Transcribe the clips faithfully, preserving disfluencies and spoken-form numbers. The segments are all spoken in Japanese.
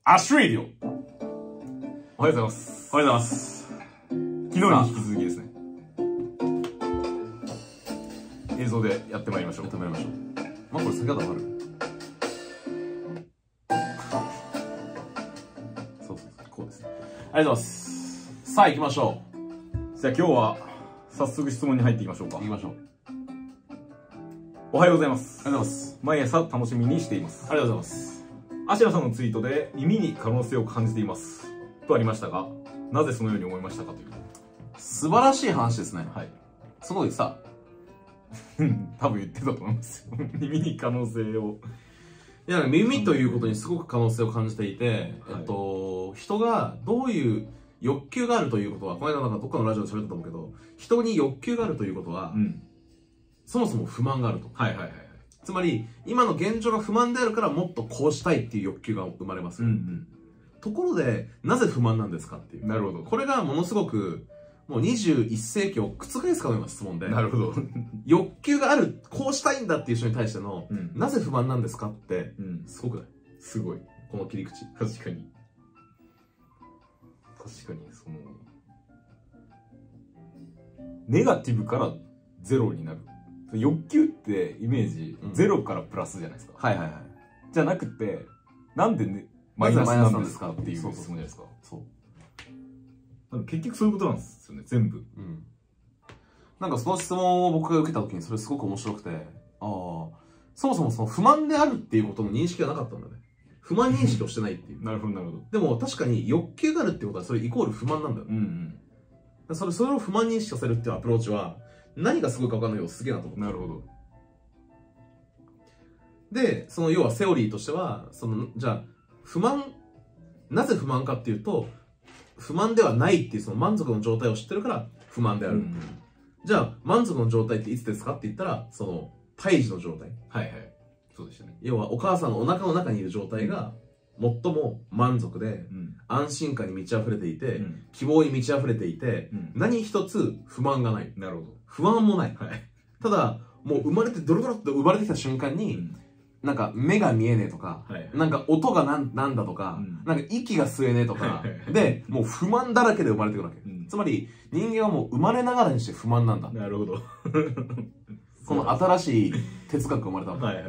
アッシュレイディオ。おはようございます。 おはようございます。 昨日に引き続きですね。映像でやってまいりましょう。 やってまいりましょう。まあこれ先ほどわかる。そうそうそう、こうですね。ありがとうございます。さあ行きましょう。じゃあ今日は早速質問に入っていきましょうか。 行きましょう。 おはようございます。 ありがとうございます。 毎朝楽しみにしています。 ありがとうございます。 アシラさんのツイートで耳に可能性を感じていますとありましたが、なぜそのように思いましたかという。 素晴らしい話ですね。 はい。 すごいさ、 多分言ってたと思いますよ。耳に可能性を。 いや、耳ということにすごく可能性を感じていて、はい、えっと、人がどういう欲求があるということは、この間なんかどっかのラジオで喋ったと思うけど、人に欲求があるということは、うん、そもそも不満があると。 はいはいはい。 つまり、今の現状が不満であるからもっとこうしたいっていう欲求が生まれます。うんうん、ところで、なぜ不満なんですかっていう。 なるほど。 これがものすごく、もうにじゅういっ世紀を覆すかのような質問で。 なるほど。 欲求がある、こうしたいんだっていう人に対しての、うん、なぜ不満なんですかって、うん、すごくない？ すごい。 この切り口。 確かに。確かに、その、ネガティブからゼロになる。欲求ってイメージ、うん、ゼロからプラスじゃないですか。 はいはいはい。 じゃなくて、なんで、ね、マイナスなんですかっていう質問じゃないですか。そう。結局そういうことなんですよね、全部。うん。 なんかその質問を僕が受けた時にそれすごく面白くて、ああ、そもそもその不満であるっていうことの認識がなかったんだね。不満認識をしてないっていう。 なるほどなるほど。 でも確かに欲求があるってことはそれイコール不満なんだよ。うんうん。それ、それを不満認識させるっていうアプローチは、何がすごいか分かんないけどすげえなと思って。 なるほど。 で、その要はセオリーとしては、その、じゃあ、不満、なぜ不満かっていうと、不満ではないっていうその満足の状態を知ってるから不満である。うん、じゃあ、満足の状態っていつですかって言ったら、その、胎児の状態。 はいはい。そうでしたね。 要はお母さんのお腹の中にいる状態が、最も満足で、うん、安心感に満ち溢れていて、うん、希望に満ち溢れていて、うん、何一つ不満がない。 なるほど。 不安もない。 はい、 ただ、もう生まれてドロドロっと生まれてきた瞬間に、うん、なんか目が見えねえとか、はい、なんか音がなんなんだとか、うん、なんか息が吸えねえとか、で、もう不満だらけで生まれてくるわけ。うん、つまり、人間はもう生まれながらにして不満なんだ。 なるほど。 この新しい哲学が生まれたわけ。 はいはいはい。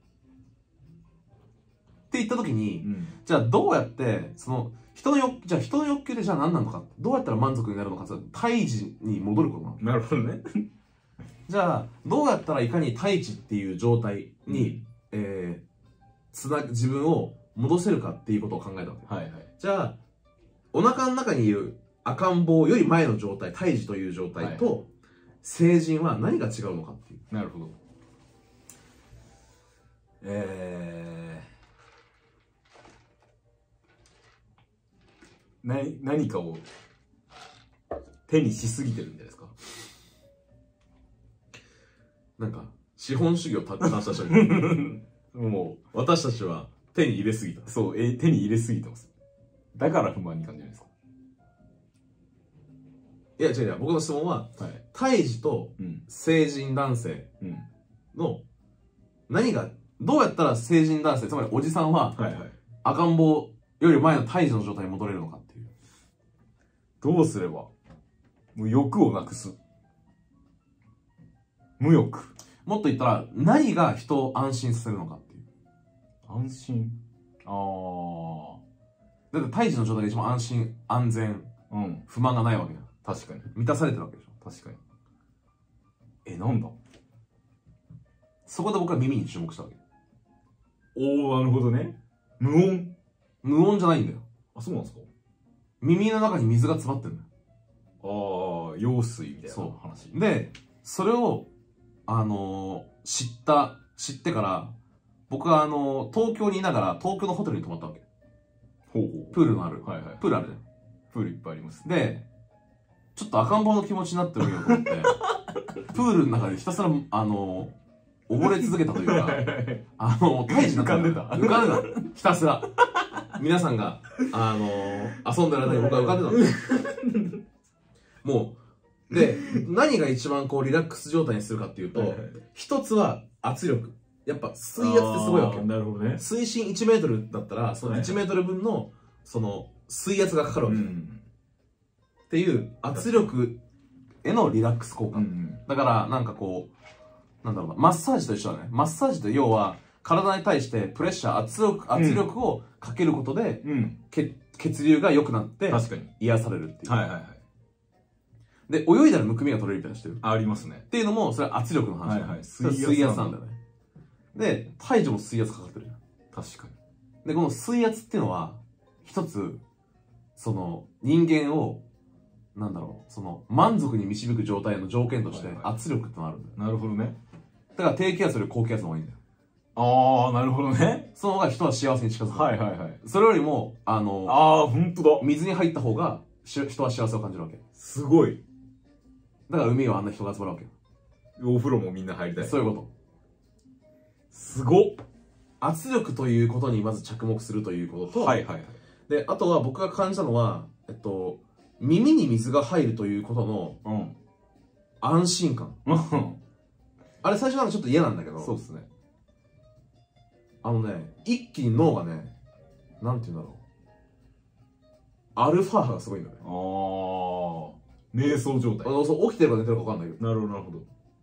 って言った時に、うん、じゃあどうやって、その、人の欲、じゃあ人の欲求でじゃあ何なのか、どうやったら満足になるのか、胎児に戻ることなの。 なるほどね。 じゃあ、どうやったらいかに胎児っていう状態に、うん、えー、つな、自分を戻せるかっていうことを考えたわけ。 はいはい。 じゃあ、お腹の中にいる赤ん坊より前の状態、胎児という状態と、はい、成人は何が違うのかっていう。 なるほど。えー、何、何かを手にしすぎてるんじゃないですか。 なんか、資本主義を達成した人に。もう、私たちは手に入れすぎた。 そう、え、手に入れすぎてます。だから不満に感じるんですか。 いや、違う違う。僕の質問は、はい、胎児と成人男性の何が、どうやったら成人男性、つまりおじさんは、赤ん坊より前の胎児の状態に戻れるのかっていう。 どうすればもう欲をなくす。無欲。 もっと言ったら、何が人を安心させるのかっていう。 安心ああ。 だって胎児の状態が一番安心、安全、うん、不満がないわけだ。 確かに。 満たされてるわけでしょ。 確かに。え、なんだそこで僕は耳に注目したわけ。 おー、なるほどね。無音無音じゃないんだよ。 あ、そうなんですか。 耳の中に水が詰まってるんだよ。 ああ、羊水みたいな話。 で、それを、あのー、知った、知ってから、僕はあのー、東京にいながら、東京のホテルに泊まったわけ。 ほうほう。 プールのある。 はいはい。 プールあるじゃん。 プールいっぱいあります。 で、ちょっと赤ん坊の気持ちになってみようと思って、プールの中でひたすら、あのー、溺れ続けたというか、あのー、胎児浮かんでた。 浮かんでた。ひたすら。皆さんが、あのー、遊んでる間に僕は浮かんでたんです。もう、で、何が一番こうリラックス状態にするかっていうと、一つは圧力。 やっぱ水圧ってすごいわけよ。 なるほどね。 水深いちメートルだったら、そのいちメートル分の、その、水圧がかかるわけ、うん、っていう圧力へのリラックス効果。うん、だから、なんかこう、なんだろうな、マッサージと一緒だね。マッサージって要は、体に対してプレッシャー、圧力、圧力をかけることで、うん、血血流が良くなって、確かに癒されるっていう。はいはいはい。で、泳いだらむくみが取れるみたいなしてる。 ありますね。 っていうのも、それは圧力の話。はいはい。水圧。水圧なんだよね。で、体重も水圧かかってるじゃん。 確かに。 で、この水圧っていうのは、一つ、その、人間を、なんだろう、その、満足に導く状態の条件として、圧力ってのがあるんだよ。 なるほどね。 だから低気圧より高気圧の方がいいんだよ。 ああ、なるほどね。 その方が人は幸せに近づく。 はいはいはい。 それよりも、あの、 ああ、ほんとだ。 水に入った方が、人は幸せを感じるわけ。 すごい。 だから海はあんな人が集まるわけ。 お風呂もみんな入りたい。 そういうこと。 すごっ。 圧力ということにまず着目するということと、 はいはいはい。 で、あとは僕が感じたのは、えっと、耳に水が入るということの、うん、安心感。あれ最初なんかちょっと嫌なんだけど、 そうですね。 あのね、一気に脳がね、なんて言うんだろう。アルファ波がすごいんだね。ああ。 瞑想状態。 あの、そう、起きてるか寝てるか分かんないけど。 なるほど、なるほど。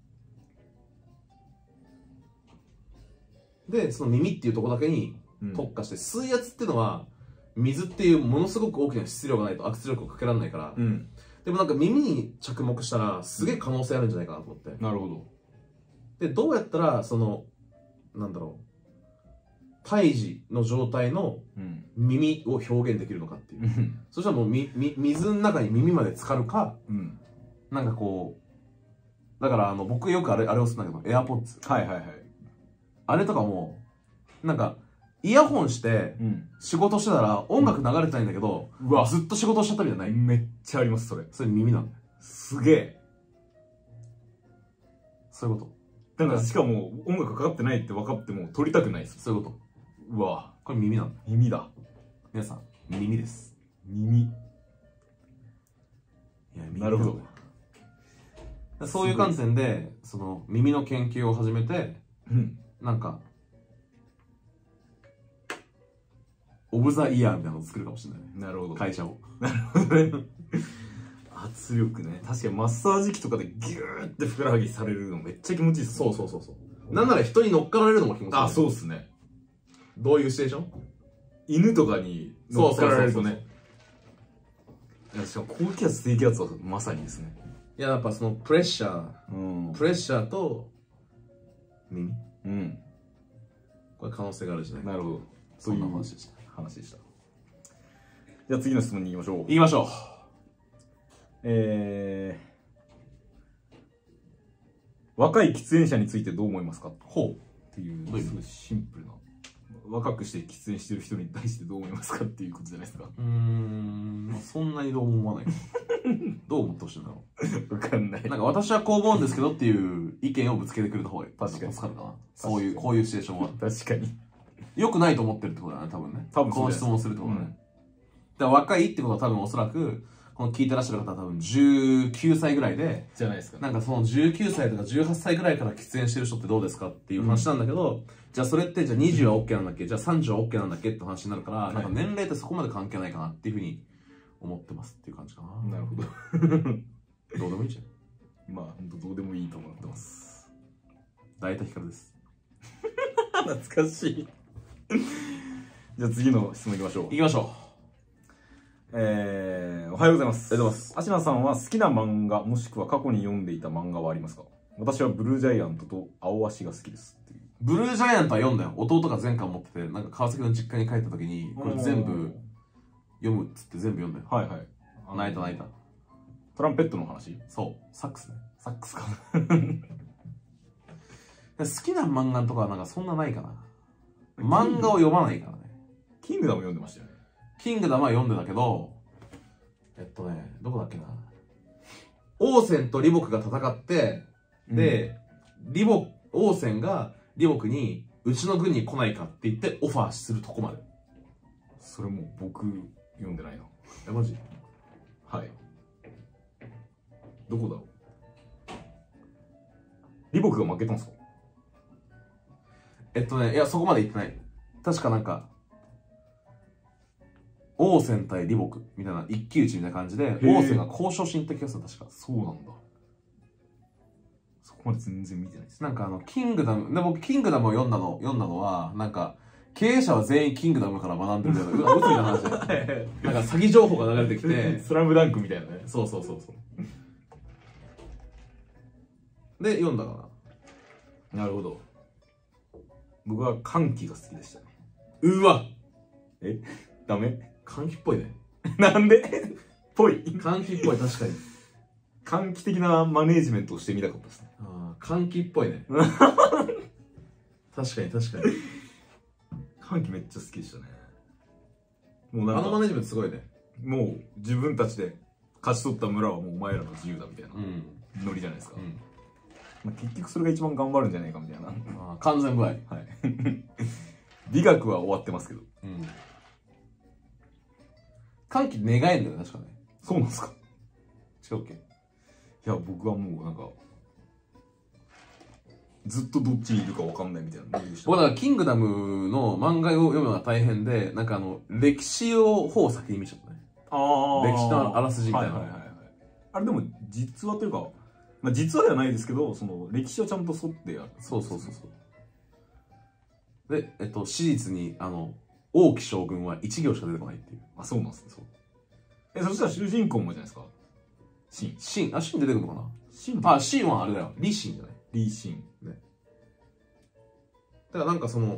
で、その耳っていうところだけに特化して、うん、水圧っていうのは、水っていうものすごく大きな質量がないと圧力をかけられないから、うん、でもなんか耳に着目したら、すげえ可能性あるんじゃないかなと思って。 なるほど。 で、どうやったら、その、なんだろう。胎児の状態の耳を表現できるのかっていう、うん、そしたらもうみみ水の中に耳まで浸かるか、うん、なんかこうだからあの僕よくあれあれをするんだけど AirPods、 はいはいはい、あれとかもなんかイヤホンして仕事してたら音楽流れてないんだけど、うん、うわずっと仕事しちゃったみたいな。 めっちゃあります。それそれ耳なんだよ。 すげえ。 そういうことだから、しかも音楽かかってないって分かっても撮りたくないです。 そういうこと。 うわこれ耳なんだ。 耳だ。 皆さん、耳です。 耳。いや、耳なるほど。そういう観点で、その耳の研究を始めて、うん、なんか、オブザイヤーみたいなのを作るかもしれないね。 なるほど。 会社を。 なるほどね。圧力ね。確かにマッサージ機とかでギューってふくらはぎされるのめっちゃ気持ちいいっすね。 そうそうそうそう。なんなら人に乗っかられるのも気持ちいい。 あ、そうっすね。 どういうシチュエーション？ 犬とかに乗っかられるとね。しかも高気圧低気圧はまさにですね。 いややっぱそのプレッシャー、うん、プレッシャーと耳、うん、これ可能性があるじゃない。 なるほど。 そんな話でした。 話でした。じゃあ次の質問に行きましょう。 行きましょう。 えー、若い喫煙者についてどう思いますか？ ほうっていうすごいシンプルな。若くして喫煙してる人に対してどう思いますかっていうことじゃないですか。 うーん、そんなにどうも思わない。どう思ってほしいんだろう。わかんない。 なんか私はこう思うんですけどっていう意見をぶつけてくれた方が確かに助かるかな。そういう、こういうシチュエーションは。 確かに。 良くないと思ってるってことだね、多分ね。 多分この質問をするってことだね。うん、だから若いってことは多分おそらく、この聞いてらっしゃる方は多分じゅうきゅうさいぐらいで、 じゃないですか、ね。 なんかそのじゅうきゅうさいとかじゅうはっさいぐらいから喫煙してる人ってどうですかっていう話なんだけど、うん、じゃあそれってじゃあにじゅうは OK なんだっけ、じゃあさんじゅうは OK なんだっけって話になるから、はい、なんか年齢ってそこまで関係ないかなっていうふうに思ってますっていう感じかな。 なるほど。 どうでもいいじゃん。まあ本当どうでもいいと思ってます。 大体光です。 懐かしい。じゃあ次の質問いきましょう。 行きましょう。 えー、おはようございます。 ありがとうございます。 アシナさんは好きな漫画もしくは過去に読んでいた漫画はありますか？私はブルージャイアントと青足が好きですっていう。 ブルージャイアントは読んだよ。弟が全巻持ってて、なんか川崎の実家に帰った時にこれ全部読むっつって全部読んだよ。 はいはい。 泣いた泣いた。 トランペットの話？ そう、サックスね。 サックスか。 好きな漫画とかはなんかそんなないかな。漫画を読まないからね。 キングダム読んでましたよね。 キングダムは読んでたけど、えっとね、どこだっけな。王翦と李牧が戦って、で、うん、李牧、王翦が李牧に、うちの軍に来ないかって言ってオファーするとこまで。 それもう僕、読んでないな。 え、マジ？ はい。どこだろう。李牧が負けたんですか？ えっとね、いや、そこまで言ってない。確かなんか、王翦対李牧みたいな一騎打ちみたいな感じで、王翦が交渉しに行った気がする、確か。 そうなんだ。そこまで全然見てないです。 なんかあの、キングダム、で僕、キングダムを読んだの、読んだのは、なんか、経営者は全員キングダムから学んでるみたいな、うつみたいな話で。なんか詐欺情報が流れてきて。 スラムダンクみたいなね。 そうそうそうそう。で、読んだかな。なるほど。僕は歓喜が好きでしたね。 うわえダメ歓喜っぽいね。 なんでぽい。 歓喜っぽい、確かに。 歓喜的なマネージメントをしてみたかったですね。 ああ、歓喜っぽいね。確かに確かに。 歓喜めっちゃ好きでしたね。もうなんかあのマネージメントすごいね。 もう自分たちで勝ち取った村はもうお前らの自由だみたいなノリじゃないですか。うんまあ、結局それが一番頑張るんじゃないかみたいな。 あ完全不愛。 はい。美学は終わってますけど。うん。 歓喜願えんだよ、確かね。 そうなんですか。 違うっけ？ いや、僕はもうなんか、ずっとどっちにいるか分かんないみたいな。 僕だから、キングダムの漫画を読むのが大変で、なんかあの、歴史を方を先に見ちゃったね。ああ。歴史のあらすじみたいな。はいはいはいはい。 あれでも、実話というか、まあ、実話ではないですけど、その歴史はちゃんと沿ってやる。 そうそうそうそう。で、えっと、史実に、あの、王毅将軍は一行しか出てこないっていう。 あ、そうなんですね。そう。え、そしたら主人公もじゃないですか。シン。 シン、あ、シン出てくるのかな。 シンあ、シンはあれだよ。リシンじゃない。 リシン。 ね。だからなんかその、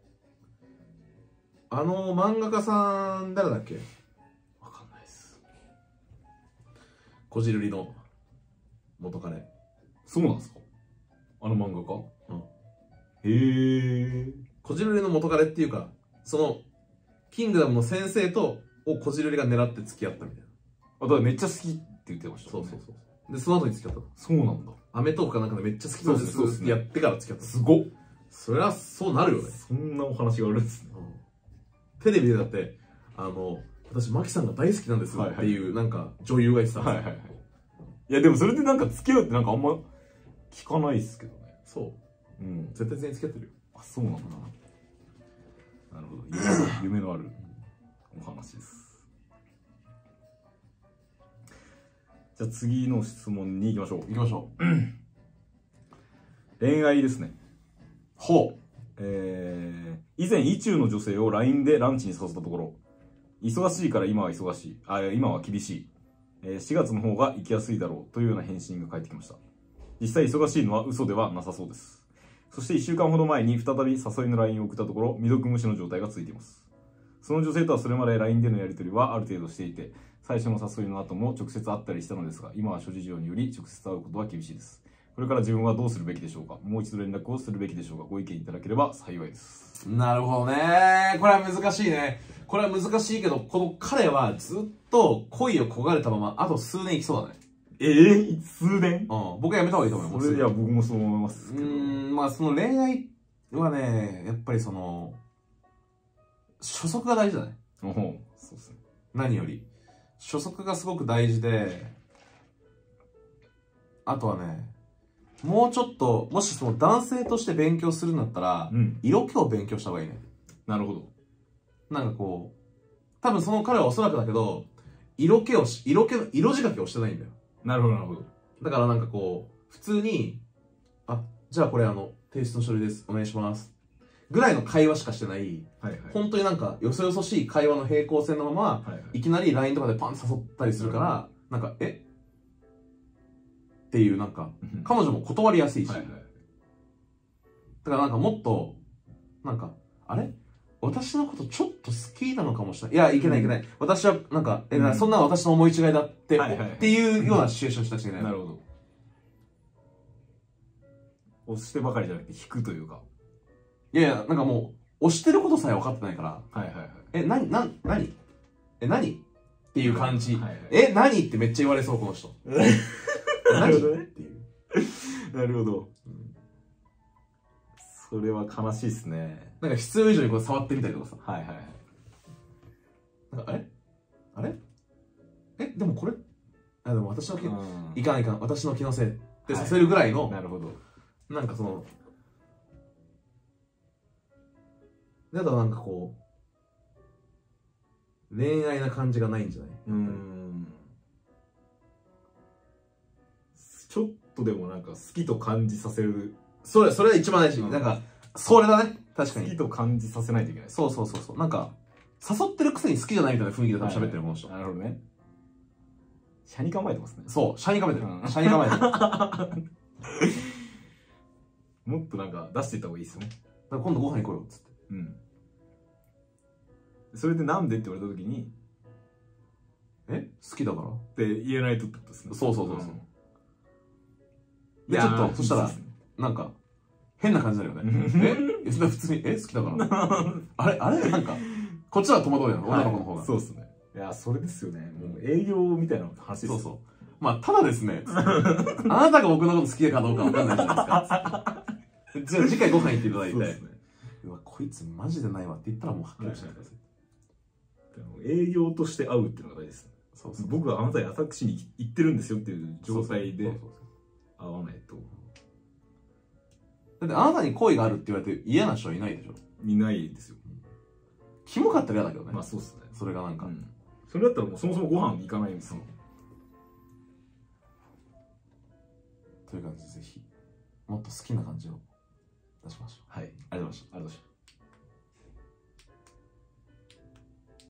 あの漫画家さん、誰だっけ？ わかんないです。 こじるりの元カレ。 そうなんですか？あの漫画家？うん。へえ。 こじるりの元カレっていうか、その、キングダムの先生と、をこじるりが狙って付き合ったみたいな。 あ、だからめっちゃ好きって言ってました、 ね。そうそうそう。で、その後に付き合った。 そうなんだ。 アメトーークかなんかでめっちゃ好きなんですって、ね、やってから付き合った。 すごっ。 そりゃそうなるよね。 そんなお話があるんですね。 うん、テレビでだって、あの、私、マキさんが大好きなんですっていう、はいはい、なんか女優が言ってたんですよ。はいはいはい。 いや、でもそれでなんか付き合うってなんかあんま聞かないですけどね。 そう。うん。絶対全員付き合ってるよ。 あ、そうなんだ。なるほど。夢のあるお話です。じゃあ次の質問に行きましょう。 行きましょう。 恋愛ですね。 ほう。 えー、以前、意中の女性を ライン でランチに誘ったところ、忙しいから今は忙しい。あ、今は厳しい。えー、しがつの方が行きやすいだろうというような返信が返ってきました。実際忙しいのは嘘ではなさそうです。そしていっしゅうかんほど前に再び誘いの ライン を送ったところ、未読無視の状態が続いています。その女性とはそれまで ライン でのやり取りはある程度していて、最初の誘いの後も直接会ったりしたのですが、今は諸事情により直接会うことは厳しいです。これから自分はどうするべきでしょうか？もう一度連絡をするべきでしょうか？ご意見いただければ幸いです。 なるほどね。これは難しいね。これは難しいけど、この彼はずっと恋を焦がれたまま、あと数年生きそうだね。 えー、数年？ うん。僕はやめた方がいいと思います。 それいや、僕もそう思いますけど。 うーん、まあその恋愛はね、やっぱりその、初速が大事だね。 おお、そうですね。 何より。初速がすごく大事で、あとはね、もうちょっと、もしその男性として勉強するんだったら、うん、色気を勉強した方がいいね。 なるほど。 なんかこう、多分その彼はおそらくだけど、色気をし、色気の、色仕掛けをしてないんだよ。 なるほど、なるほど。 だからなんかこう、普通に、あ、じゃあこれあの、提出の書類です。お願いします。ぐらいの会話しかしてない、はいはい、本当になんかよそよそしい会話の平行線のまま、はいはい、いきなり ライン とかでパンと誘ったりするから、うん、なんか、えっていうなんか、彼女も断りやすいし、はいはい、だからなんかもっと、なんか、あれ私のことちょっと好きなのかもしれない。いや、いけないいけない。うん、私はなんか、え、うん、そんな私の思い違いだって、はいはい、っていうようなシチュエーションしたしね。 なるほど。押してばかりじゃなくて引くというか。 いやいや、なんかもう、押してることさえ分かってないから、 はいはいはい。 え、なに、な、なにえ、何っていう感じ。はいはい、え、何ってめっちゃ言われそう、この人。 なるほどね。っていう。なるほど。うん、それは悲しいですね。 なんか必要以上にこう触ってみたりとかさ。 はいはいはい。 なんか、あれあれえ、でもこれ、あ、でも私の気、いかんいかん、私の気のせいってさせるぐらいの、はい、 なるほど。 なんかその、 であとはなんかこう恋愛な感じがないんじゃない？ うーん。ちょっとでもなんか好きと感じさせる。 それ、それは一番大事。 うんなんか、それだね。確かに。 好きと感じさせないといけない。 そうそうそうそう。なんか、誘ってるくせに好きじゃないみたいな雰囲気で多分喋ってるこの人。 なるほどね。車に構えてますね。 そう、車に構えてる。 うん車に構えてる。だかもっとなんか出していった方がいいですよね。 ら今度ご飯行こうよ、つって。 うん。それでなんでって言われた時に、 え好きだからって言えないとってことですね。 そうそうそうそう。 んで、ちょっと、 いやーそしたらいいっすね、 なんか、変な感じになるよね。えそれ普通に、え好きだからあれあれなんか、こっちは戸惑うよ、女の子の方が。 そうっすね。いや、それですよね。もう営業みたいな話ですよ。 そうそう。まあ、ただですね、つってあなたが僕のこと好きかどうかわかんないじゃないですか。つってじゃあ次回ご飯行っていただいて、 そうですね。 うわ、こいつマジでないわって言ったらもうはっきりしないでください。 営業として会うっていうのが大事ですね。 そうそう。 僕はあなたにアタックしに行ってるんですよっていう状態でそうそうそう会わないとだってあなたに恋があるって言われて嫌な人はいないでしょ。 いないですよ。 キモかったら嫌だけどね。 まあそうっすね。 それがなんか。 うん、それだったらもうそもそもご飯行かないんですよ。 という感じでぜひ、もっと好きな感じを出しましょう。 はい。 ありがとうございました。 ありがとうございました。